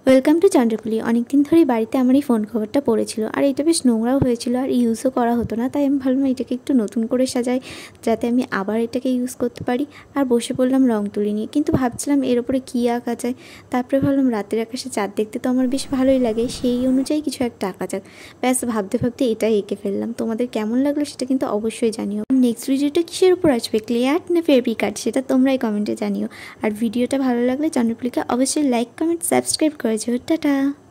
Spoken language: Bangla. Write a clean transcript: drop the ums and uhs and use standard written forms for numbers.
Welcome to Chandrapuli. অনেকদিন ধরেই বাড়িতে আমার এই ফোন কভারটা পড়েছিল, আর এটা বেশ নোংরাও হয়েছিল আর ইউজও করা হতো না। তাই আমি ভাবলাম এটাকে একটু নতুন করে সাজাই, যাতে আমি আবার এটাকে ইউজ করতে পারি। আর বসে পড়লাম রং তুলি নিয়ে, কিন্তু ভাবছিলাম এর ওপরে কী আঁকা যায়। তারপরে ভাবলাম রাতের আকাশে চাঁদ দেখতে তো আমার বেশ ভালোই লাগে, সেই অনুযায়ী কিছু একটা আঁকা যাক। ব্যাস ভাবতে ভাবতে এটাই এঁকে ফেললাম। তোমাদের কেমন লাগলো সেটা কিন্তু অবশ্যই জানিও। নেক্সট ভিডিওটা কিসের উপর আসবে, ক্লে আর্ট না ফেব্রিক আর্ট, সেটা তোমরাই কমেন্টে জানিও। আর ভিডিওটা ভালো লাগলে চন্দ্রপুলিকে অবশ্যই লাইক, কমেন্ট, সাবস্ক্রাইব করে যেও। টাটা।